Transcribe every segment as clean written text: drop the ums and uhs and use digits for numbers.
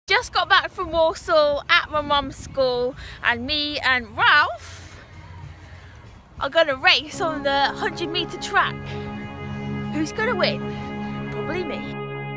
Just got back from Warsaw at my mum's school, and me and Ralph are going to race on the 100-metre track. Who's going to win? Probably me.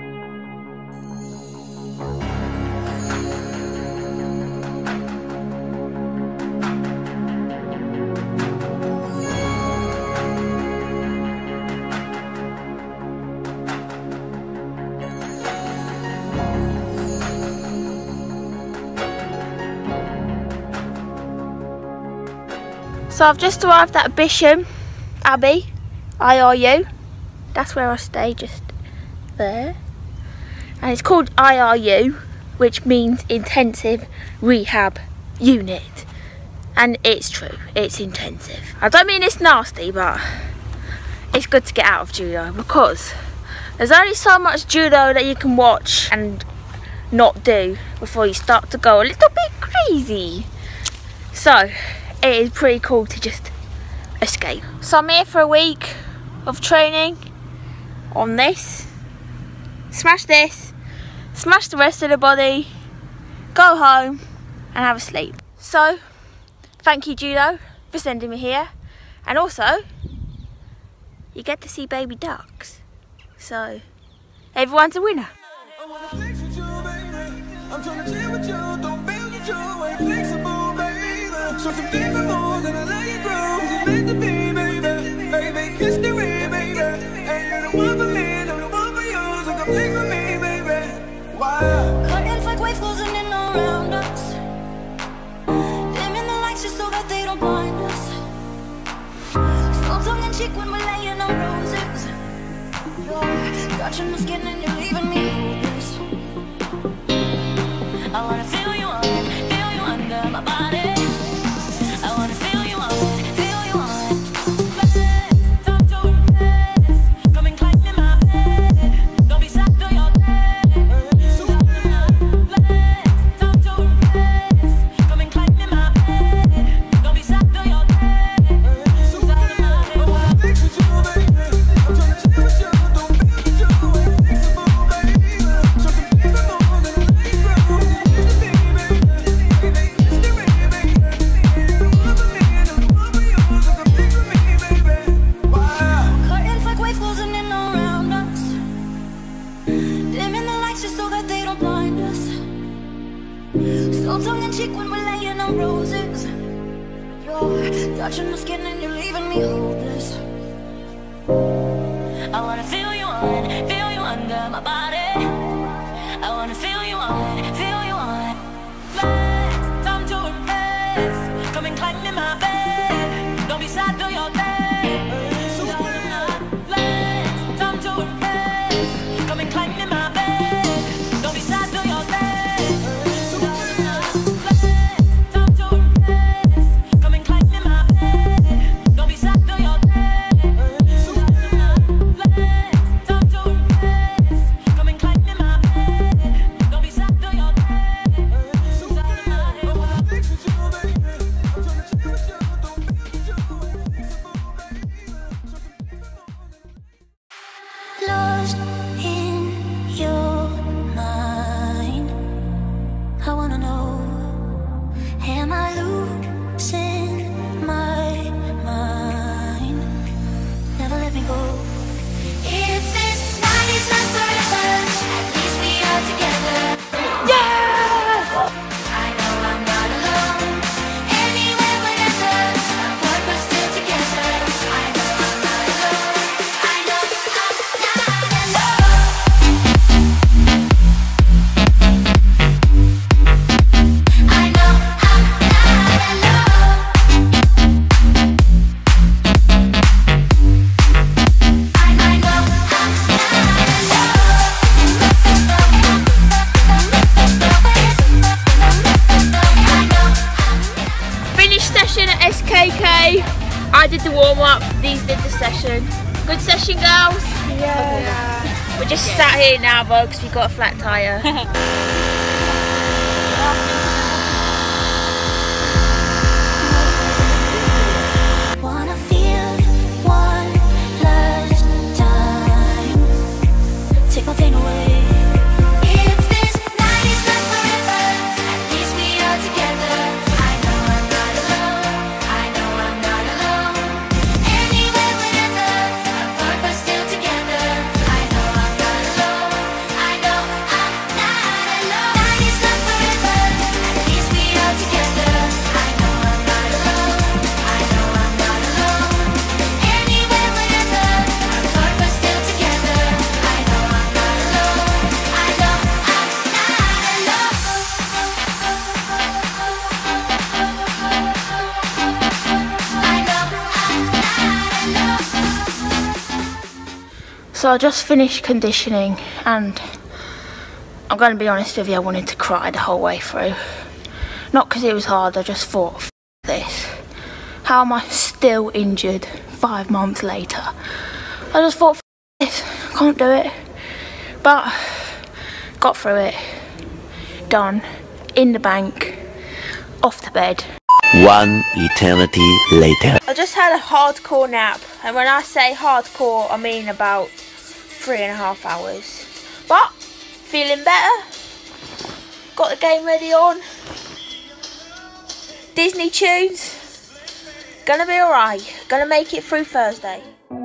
So I've just arrived at Bisham Abbey, IRU. That's where I stay, just there. And it's called IRU, which means Intensive Rehab Unit. And it's true, it's intensive. I don't mean it's nasty, but it's good to get out of judo, because there's only so much judo that you can watch and not do before you start to go a little bit crazy. So it is pretty cool to just escape. So I'm here for a week of training on this. Smash this, smash the rest of the body, go home and have a sleep. So thank you, judo, for sending me here. And also, you get to see baby ducks. So everyone's a winner. So some things are more than I let you grow. It's meant to be, baby. Baby, history, baby. And you're the one for me, I'm the one for you. So come take for me, baby. Why? Curtains like waves closing in around us. Dimming the lights just so that they don't blind us. Slow tongue in cheek when we're laying on roses. You're touching my skin and you're leaving me hopeless. I wanna feel you under my body. Touching my skin and you're leaving me hopeless. I wanna feel you under my body. I wanna feel you on. Let's time to impress. Come and climb in my bed. Don't be sad, do your thing. Let's time to impress. Come and climb in my bed. Don't be sad, do your thing. I did the warm-up, these did the session. Good session, girls? Yeah. We're just sat here now, though, because we've got a flat tyre. Wanna feel one last time. Take my pain away. If this night is not forever. So I just finished conditioning and I'm going to be honest with you, I wanted to cry the whole way through. Not because it was hard, I just thought, F this. How am I still injured 5 months later? I just thought, F this, I can't do it. But got through it. Done. In the bank. Off to bed. 1 eternity later. I just had a hardcore nap, and when I say hardcore I mean about 3.5 hours. But feeling better. Got the game ready on. Disney tunes. Gonna be alright. Gonna make it through Thursday.